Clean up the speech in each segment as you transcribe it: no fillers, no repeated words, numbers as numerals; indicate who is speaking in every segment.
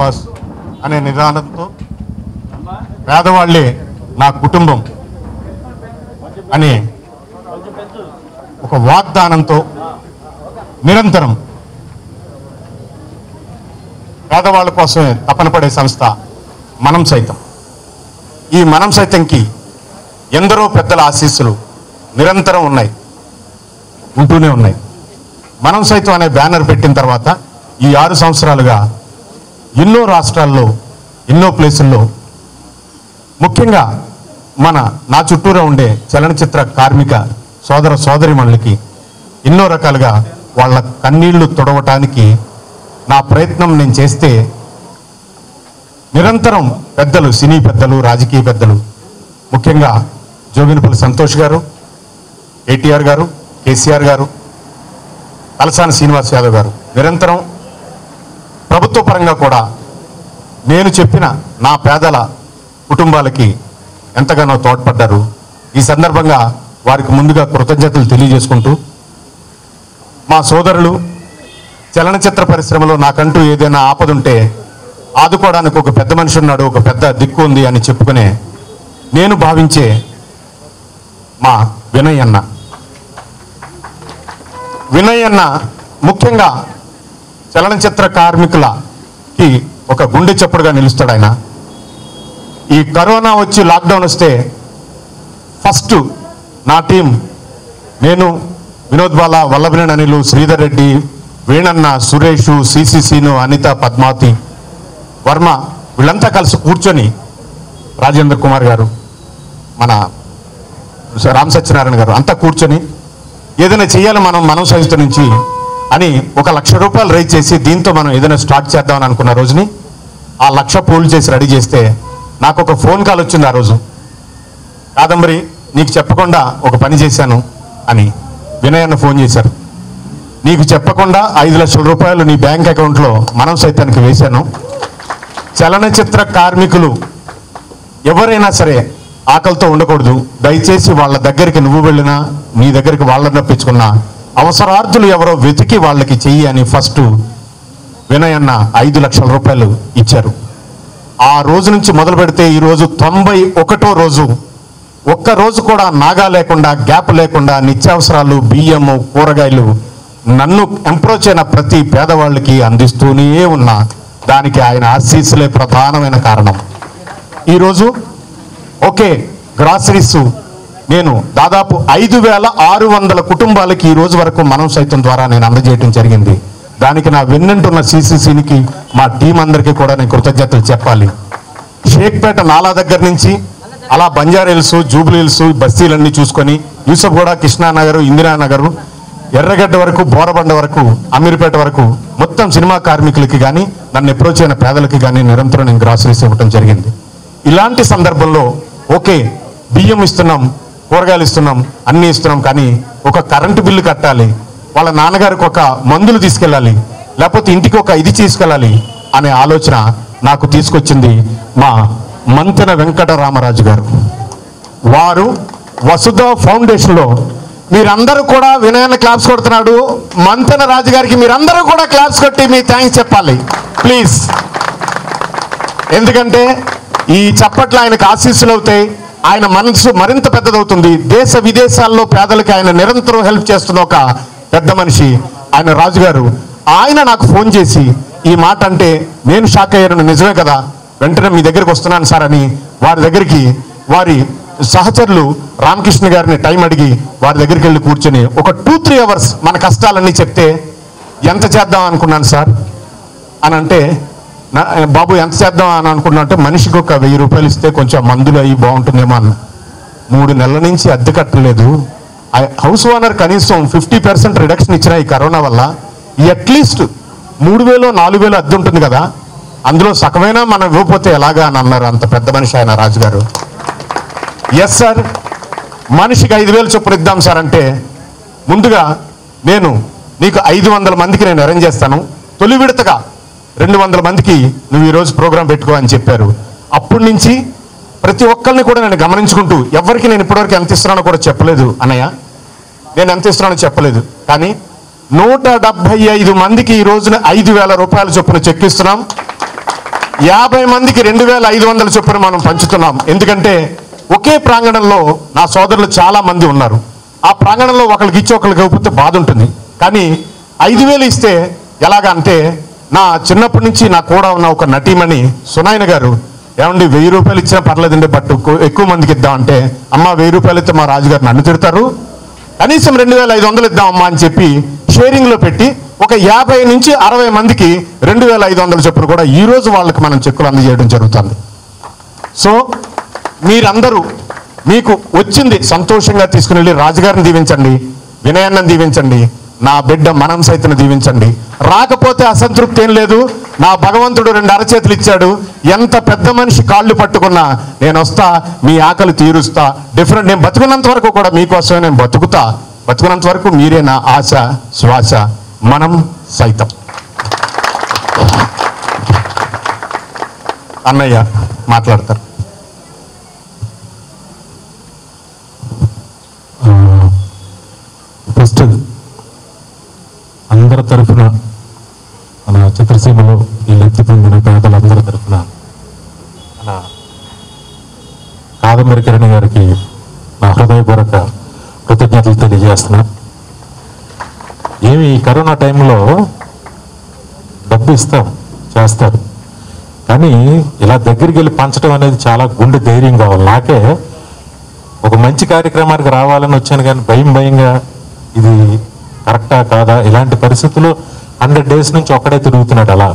Speaker 1: అనే నిదానంతో పేదవాళ్లే నా కుటుంబం అనే ఒక వాగ్దానంతో నిరంతరం పేదవాళ్ళ కోసమే తపన పడే సంస్థ మనం సైతం. ఈ మనం సైతంకి ఎందరో పెద్దల ఆశీస్సులు నిరంతరం ఉంటూనే ఉన్నాయి. మనం సైతం అనే బ్యానర్ పెట్టిన తర్వాత ఈ 6 సంవత్సరాలుగా ఎన్నో రాష్ట్రాల్లో ఎన్నో ప్లేసుల్లో ముఖ్యంగా నా చుట్టూరా ఉండే చలనచిత్ర కార్మిక సోదర సోదరిమణులకి ఎన్నో రకాలుగా వాళ్ళ కన్నీళ్లు తుడవటానికి నా ప్రయత్నం నేను చేస్తే నిరంతరం పెద్దలు, సినీ పెద్దలు, రాజకీయ పెద్దలు, ముఖ్యంగా జోగినిపల్లి సంతోష్ గారు, కేటీఆర్ గారు, కేసీఆర్ గారు, తలసాని శ్రీనివాస్ యాదవ్ గారు నిరంతరం ప్రభుత్వ పరంగా కూడా నేను చెప్పిన నా పేదల కుటుంబాలకి ఎంతగానో తోడ్పడ్డారు. ఈ సందర్భంగా వారికి ముందుగా కృతజ్ఞతలు తెలియజేసుకుంటూ, మా సోదరులు చలనచిత్ర పరిశ్రమలో నాకంటూ ఏదైనా ఆపదుంటే ఆదుకోవడానికి ఒక పెద్ద మనిషి ఉన్నాడు, ఒక పెద్ద దిక్కు ఉంది అని చెప్పుకునే నేను భావించే మా వినయ్ అన్న ముఖ్యంగా చలనచిత్ర కార్మికులకి ఒక గుండె చప్పుడుగా నిలుస్తాడు. ఆయన ఈ కరోనా వచ్చి లాక్డౌన్ వస్తే ఫస్ట్ నా టీం, నేను, వినోద్ బాల, వల్లభనేని అనిలు, శ్రీధర్ రెడ్డి, వేణన్న, సురేష్, సిసిసిను, అనిత, పద్మావతి, వర్మ వీళ్ళంతా కలిసి కూర్చొని, రాజేంద్ర కుమార్ గారు, మన రామ్ సత్యనారాయణ గారు అంతా కూర్చొని ఏదైనా చేయాలి మనం సంస్థ నుంచి అని ఒక ₹1,00,000 రైజ్ చేసి దీంతో మనం ఏదైనా స్టార్ట్ చేద్దామని అనుకున్న రోజుని ఆ 1,00,000 పూల్ చేసి రెడీ చేస్తే నాకు ఒక ఫోన్ కాల్ వచ్చింది. ఆ రోజు, కాదంబరి నీకు చెప్పకుండా ఒక పని చేశాను అని వినయన్న ఫోన్ చేశారు. నీకు చెప్పకుండా ₹5,00,000 నీ బ్యాంక్ అకౌంట్లో మనం సైతానికి వేశాను. చలనచిత్ర కార్మికులు ఎవరైనా సరే ఆకలితో ఉండకూడదు. దయచేసి వాళ్ళ దగ్గరికి నువ్వు వెళ్ళినా, నీ దగ్గరికి వాళ్ళని రప్పించుకున్నా, అవసరార్థులు ఎవరో వెతికి వాళ్ళకి చెయ్యి అని ఫస్ట్ వినయన్న ₹5,00,000 ఇచ్చారు. ఆ రోజు నుంచి మొదలు పెడితే ఈరోజు 91వ రోజు, ఒక్కరోజు కూడా నాగా లేకుండా, గ్యాప్ లేకుండా నిత్యావసరాలు, బియ్యము, కూరగాయలు నన్ను అప్రోచ్ అయిన ప్రతి పేదవాళ్ళకి అందిస్తూనే ఉన్నా. దానికి ఆయన ఆశీస్సులే ప్రధానమైన కారణం. ఈరోజు ఓకే గ్రాసరీస్ నేను దాదాపు 5,600 కుటుంబాలకి ఈ రోజు వరకు మనం సైతం ద్వారా నేను అందజేయడం జరిగింది. దానికి నా వెన్నంటున్న సిసిసినికి, మా టీం అందరికీ కూడా నేను కృతజ్ఞతలు చెప్పాలి. షేక్పేట నాలా దగ్గర నుంచి అలా బంజారా హిల్స్, జూబ్లీ హిల్స్, బస్తీలన్నీ చూసుకొని యూసఫ్గూడ, కృష్ణానగర్, ఇందిరానగర్, ఎర్రగడ్డ వరకు, బోరబండ వరకు, అమీర్పేట వరకు మొత్తం సినిమా కార్మికులకి కానీ, నన్ను అప్రోచ్ అయిన పేదలకి కానీ నిరంతరం నేను గ్రాసరీస్ ఇవ్వడం జరిగింది. ఇలాంటి సందర్భంలో ఓకే బియ్యం ఇస్తున్నాం, కూరగాయలు ఇస్తున్నాం, అన్నీ ఇస్తున్నాం, కానీ ఒక కరెంటు బిల్లు కట్టాలి, వాళ్ళ నాన్నగారికి ఒక మందులు తీసుకెళ్ళాలి, లేకపోతే ఇంటికి ఒక ఇది తీసుకెళ్ళాలి అనే ఆలోచన నాకు తీసుకొచ్చింది మా మంతెన వెంకటరామరాజు గారు. వారు వసుధ ఫౌండేషన్లో మీరందరూ కూడా వినయన్న క్లాప్స్ కొడుతున్నాడు. మంతెన రాజు గారికి మీరందరూ కూడా క్లాప్స్ కొట్టి మీ థ్యాంక్స్ చెప్పాలి ప్లీజ్. ఎందుకంటే ఈ చప్పట్లు ఆయనకు ఆశీస్సులు అవుతాయి, ఆయన మనసు మరింత పెద్దదవుతుంది. దేశ విదేశాల్లో పేదలకి ఆయన నిరంతరం హెల్ప్ చేస్తున్న ఒక పెద్ద మనిషి ఆయన రాజుగారు. ఆయన నాకు ఫోన్ చేసి ఈ మాట అంటే నేను షాక్ అయ్యాను. నిజమే కదా, వెంటనే మీ దగ్గరికి వస్తున్నాను సార్ అని వారి దగ్గరికి, వారి సహచరులు రామకృష్ణ గారిని టైం అడిగి వారి దగ్గరికి వెళ్ళి కూర్చొని ఒక 2-3 అవర్స్ మన కష్టాలన్నీ చెప్తే, ఎంత చేద్దాం అనుకున్నాను సార్ అని అంటే, బాబు ఎంత చేద్దాం అని అనుకున్నా అంటే, మనిషికి ఒక ₹1,000 ఇస్తే కొంచెం మందులు అయ్యి బాగుంటుందేమో అన్న. 3 నెలల నుంచి అద్దె కట్టలేదు. హౌస్ ఓనర్ కనీసం 50% రిడక్షన్ ఇచ్చిన ఈ కరోనా వల్ల అట్లీస్ట్ 3,000-4,000 అద్దె ఉంటుంది కదా, అందులో సగమైనా మనం ఇవ్వకపోతే ఎలాగా అని అన్నారు అంత పెద్ద మనిషి ఆయన రాజుగారు. ఎస్ సార్, మనిషికి 5,000 చొప్పున ఇద్దాం సార్ అంటే, ముందుగా నేను నీకు 500 మందికి నేను అరేంజ్ చేస్తాను, తొలి విడతగా 200 మందికి నువ్వు ఈరోజు ప్రోగ్రాం పెట్టుకో అని చెప్పారు. అప్పటి నుంచి ప్రతి ఒక్కరిని కూడా నేను గమనించుకుంటూ, ఎవరికి నేను ఇప్పటివరకు ఎంత ఇస్తున్నానో కూడా చెప్పలేదు అన్నయ్య, నేను ఎంత ఇస్తున్నానో చెప్పలేదు, కానీ 175 మందికి ఈ రోజున ₹5,000 చొప్పున చెక్ ఇస్తున్నాం. 50 మందికి 2500 చొప్పున మనం పంచుతున్నాం. ఎందుకంటే ఒకే ప్రాంగణంలో నా సోదరులు చాలా మంది ఉన్నారు. ఆ ప్రాంగణంలో ఒకరికి ఇచ్చి ఒకరికి ఇవ్వకపోతే బాధ ఉంటుంది. కానీ 5000 ఇస్తే ఎలాగా అంటే, నా చిన్నప్పటి నుంచి నా కూడా ఉన్న ఒక నటీమణి సునాయన గారు, ఏమండి 1000 రూపాయలు ఇచ్చినా పర్లేదండి, బట్ ఎక్కువ మందికి ఇద్దాం అంటే, అమ్మ 1000 రూపాయలు ఇస్తే మా రాజుగారు నన్ను తిడతారు, కనీసం 2500 ఇద్దామమ్మా అని చెప్పి షేరింగ్లో పెట్టి ఒక 50 నుంచి 60 మందికి 2500 చొప్పున కూడా ఈరోజు వాళ్ళకి మనం చెక్కులు అందజేయడం జరుగుతుంది. సో మీరందరూ మీకు వచ్చింది సంతోషంగా తీసుకుని వెళ్ళి రాజుగారిని దీవించండి, వినయాన్ని దీవించండి, నా బిడ్డ మనం సైతం దీవించండి. రాకపోతే అసంతృప్తి ఏం లేదు. నా భగవంతుడు 2 అరచేతులు ఇచ్చాడు. ఎంత పెద్ద మనిషి కాళ్ళు పట్టుకున్నా నేను వస్తా, మీ ఆకలి తీరుస్తా. డిఫరెంట్, నేను బతుకున్నంత వరకు కూడా మీకోసమే నేను బతుకుతా. బతుకున్నంత వరకు మీరే నా ఆశ శ్వాస, మనం సైతం. అన్నయ్య మాట్లాడతారు.
Speaker 2: ఫస్ట్ అందరి తరఫున, మన చిత్రసీమలో ఈ లబ్ధి పొందిన పేదలందరి తరఫున మన కాదంబరి కిరణ్ గారికి నా హృదయపూర్వక కృతజ్ఞతలు తెలియజేస్తున్నా. ఏమి ఈ కరోనా టైంలో డబ్బు ఇస్తాం, చేస్తారు, కానీ ఇలా దగ్గరికి వెళ్ళి పంచడం అనేది చాలా గుండె ధైర్యం కావాలి. నాకే ఒక మంచి కార్యక్రమానికి రావాలని వచ్చాను, కానీ భయంగా ఇది కరెక్టా కాదా, ఇలాంటి పరిస్థితుల్లో 100 days నుంచి ఒక్కడే తిరుగుతున్నాడు. అలా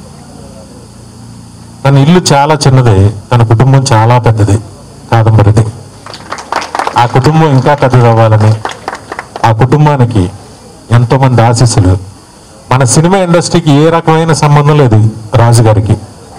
Speaker 2: తన ఇల్లు చాలా చిన్నది, తన కుటుంబం చాలా పెద్దది, కాదంబరిది. ఆ కుటుంబం ఇంకా పెద్దది అవ్వాలని, ఆ కుటుంబానికి ఎంతోమంది ఆశీస్సులు. మన సినిమా ఇండస్ట్రీకి ఏ రకమైన సంబంధం లేదు రాజుగారికి.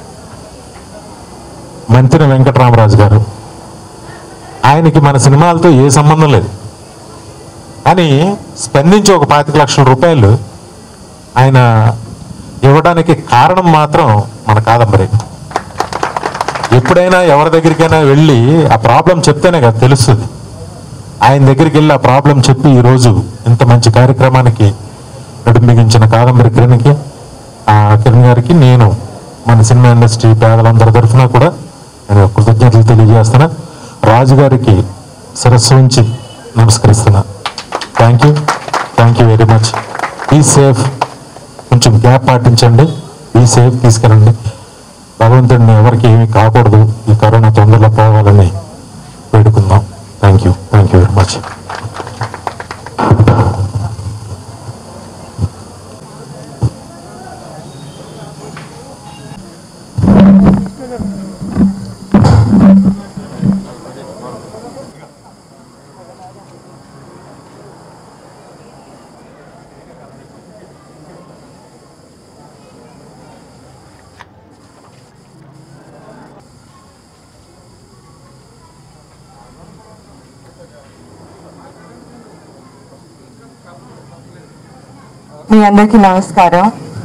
Speaker 2: మంత్రి వెంకటరామరాజు గారు, ఆయనకి మన సినిమాలతో ఏ సంబంధం లేదు, కానీ స్పందించి ఒక 25 లక్షల రూపాయలు ఆయన ఇవ్వడానికి కారణం మాత్రం మన కాదంబరి. ఎప్పుడైనా ఎవరి దగ్గరికైనా వెళ్ళి ఆ ప్రాబ్లం చెప్తేనే కదా తెలుస్తుంది. ఆయన దగ్గరికి వెళ్ళి ఆ ప్రాబ్లం చెప్పి ఈరోజు ఇంత మంచి కార్యక్రమానికి నడుంబిగించిన కాదంబరి కిరణ్కి, ఆ కిరణ్ గారికి నేను మన సినిమా ఇండస్ట్రీ పేదలందరి తరఫున కూడా నేను కృతజ్ఞతలు తెలియజేస్తున్నా. రాజుగారికి శిరస్సు ఉంచి నమస్కరిస్తున్నా. Thank you very much. Be safe, కొంచెం గ్యాప్ పాటించండి, బీ సేఫ్, తీసుకెళ్ళండి. భగవంతుడిని ఎవరికి ఏమీ కాకూడదు, ఈ కరోనా తొందరలో పోవాలని వేడుకుందాం. Thank you very much.
Speaker 3: మీ అందరికీ నమస్కారం.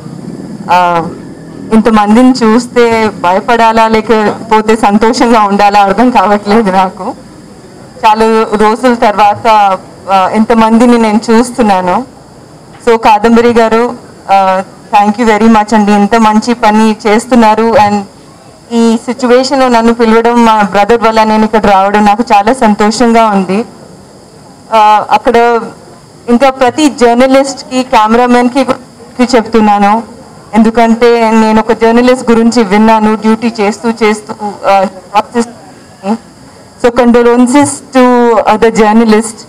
Speaker 3: ఇంతమందిని చూస్తే భయపడాలా లేకపోతే సంతోషంగా ఉండాలా అర్థం కావట్లేదు నాకు. చాలా రోజుల తర్వాత ఇంతమందిని నేను చూస్తున్నాను. సో కాదంబరి గారు, థ్యాంక్ యూ వెరీ మచ్ అండి. ఇంత మంచి పని చేస్తున్నారు. అండ్ ఈ సిచ్యువేషన్లో నన్ను పిలవడం, మా బ్రదర్ వల్ల నేను ఇక్కడ రావడం నాకు చాలా సంతోషంగా ఉంది. అక్కడ ఇంకా ప్రతి జర్నలిస్ట్కి, కెమెరామెన్కి చెప్తున్నాను, ఎందుకంటే నేను ఒక జర్నలిస్ట్ గురించి విన్నాను డ్యూటీ చేస్తూ so condolences to the journalist.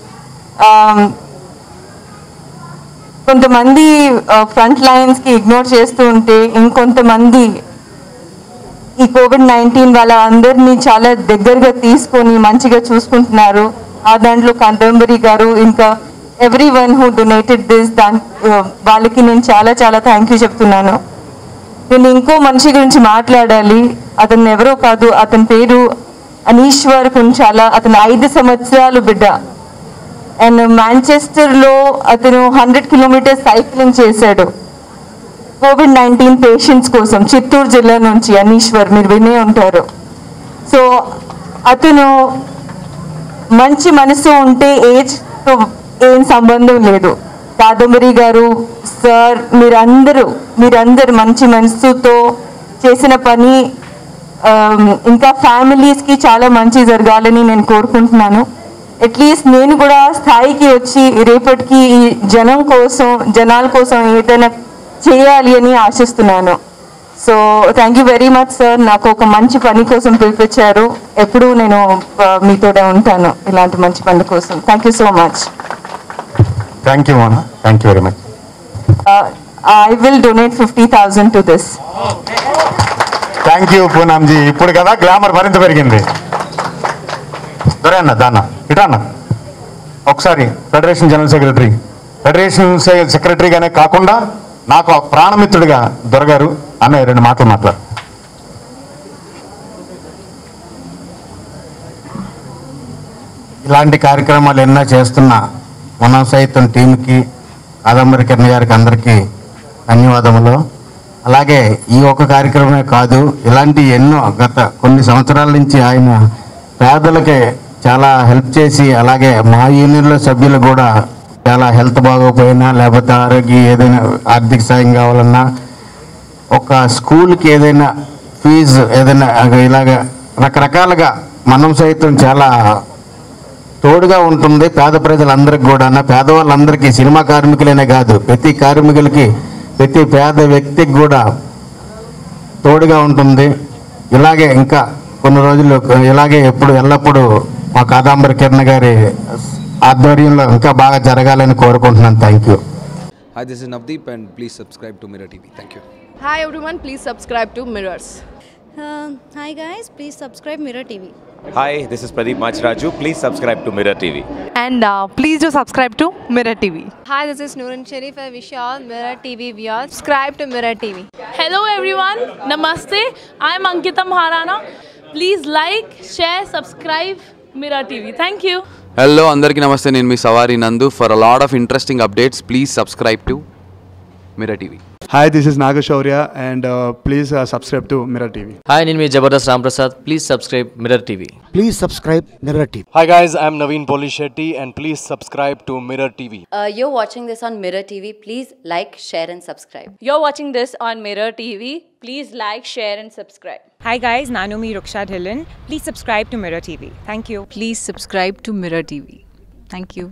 Speaker 3: కొంతమంది ఫ్రంట్ లైన్స్కి ఇగ్నోర్ చేస్తూ ఉంటే, ఇంకొంతమంది ఈ COVID-19 వాళ్ళ అందరినీ చాలా దగ్గరగా తీసుకొని మంచిగా చూసుకుంటున్నారు. ఆ దాంట్లో కాదంబరి గారు, ఇంకా ఎవ్రీవన్ హూ డొనేటెడ్ దిస్, వాళ్ళకి నేను చాలా చాలా థ్యాంక్ యూ చెప్తున్నాను. నేను ఇంకో మనిషి గురించి మాట్లాడాలి. అతను ఎవరో కాదు, అతని పేరు అనీశ్వర్ కుంచాల. అతను 5 సంవత్సరాలు బిడ్డ. అండ్ మాంచెస్టర్లో అతను 100 కిలోమీటర్స్ సైక్లింగ్ చేశాడు COVID-19 పేషెంట్స్ కోసం. చిత్తూరు జిల్లా నుంచి అనీశ్వర్, మీరు వినే ఉంటారు. సో అతను మంచి మనసు ఉంటే ఏజ్తో ఏం సంబంధం లేదు. కాదంబరి గారు, సార్, మీరందరూ మంచి మనసుతో చేసిన పని ఇంకా ఫ్యామిలీస్కి చాలా మంచి జరగాలని నేను కోరుకుంటున్నాను. అట్లీస్ట్ నేను కూడా స్థాయికి వచ్చి రేపటికి ఈ జనాల కోసం ఏదైనా చేయాలి అని ఆశిస్తున్నాను. So thank you very much sir, నాకు ఒక మంచి పని కోసం పిలిపించారు. ఎప్పుడూ నేను మీతోనే ఉంటాను ఇలాంటి మంచి పని కోసం. Thank you so much.
Speaker 1: Thank you Mona, thank you very much.
Speaker 3: I will donate 50,000 to this.
Speaker 1: Thank you Poonamji. ఇప్పుడు కదా గ్లామర్ మరింత పెరిగింది. దొరే అన్న దాన్న ఇటా అన్న ఒకసారి ఫెడరేషన్ జనరల్ సెక్రటరీ, ఫెడరేషన్ సెక్రటరీగానే కాకుండా నాకు ప్రాణమిత్రుడిగా దొరగారు అన్న 2 మాటలు మాట్లాడు.
Speaker 4: ఇలాంటి కార్యక్రమాలు ఎన్నో చేస్తున్న మనం సైతం టీంకి, కాదంబరి కిరణ్ గారికి అందరికీ ధన్యవాదములు. అలాగే ఈ ఒక్క కార్యక్రమమే కాదు, ఇలాంటి ఎన్నో గత కొన్ని సంవత్సరాల నుంచి ఆయన పేదలకి చాలా హెల్ప్ చేసి, అలాగే మా యూనియన్లో సభ్యులు కూడా చాలా హెల్త్ బాగోపోయినా లేకపోతే ఏదైనా ఆర్థిక సాయం కావాలన్నా, ఒక స్కూల్కి ఏదైనా ఫీజు ఏదైనా ఇలాగ రకరకాలుగా మనం సైతం చాలా తోడుగా ఉంటుంది పేద ప్రజలందరికీ కూడా. పేదవాళ్ళందరికీ, సినిమా కార్మికులనే కాదు, ప్రతి కార్మికులకి, ప్రతి పేద వ్యక్తికి కూడా తోడుగా ఉంటుంది. ఇలాగే ఇంకా కొన్ని రోజులు ఇలాగే ఎల్లప్పుడూ మా కాదంబరి కిరణ్ గారి ఆధ్వర్యంలో ఇంకా బాగా జరగాలని కోరుకుంటున్నాను. Thank you.
Speaker 5: Hi, this is Navdeep and please subscribe to Mirror TV. Thank you.
Speaker 6: Hi everyone, please subscribe to Mirrors.
Speaker 7: Hi guys, please subscribe Mirror TV.
Speaker 8: Hi, this is Pradeep Machraju. Please subscribe to Mirror TV.
Speaker 6: And please do subscribe to Mirror TV.
Speaker 7: Hi, this is Noorun Sharif. I wish you all Mirror TV viewers subscribe to Mirror TV.
Speaker 9: Hello everyone, Namaste. I am Ankita Maharana. Please like, share, subscribe Mirror TV. Thank you.
Speaker 5: Hello, andarki namaste. Nenu mi Savari Nandu. For a lot of interesting updates, please subscribe to Mirror TV.
Speaker 10: Hi, this is Nagashaurya and please subscribe to Mirror TV.
Speaker 11: Hi, name is Jabardast Ramprasad. Please subscribe Mirror TV.
Speaker 4: Please subscribe Mirror TV.
Speaker 12: Hi guys, I am Naveen Polishetty and please subscribe to Mirror TV.
Speaker 13: You're watching this on Mirror TV. Please like, share and subscribe.
Speaker 9: You're watching this on Mirror TV. Please like, share and subscribe.
Speaker 14: Hi guys, Nanumi Ruksha Dhillon. Please subscribe to Mirror TV. Thank you.
Speaker 6: Please subscribe to Mirror TV. Thank you.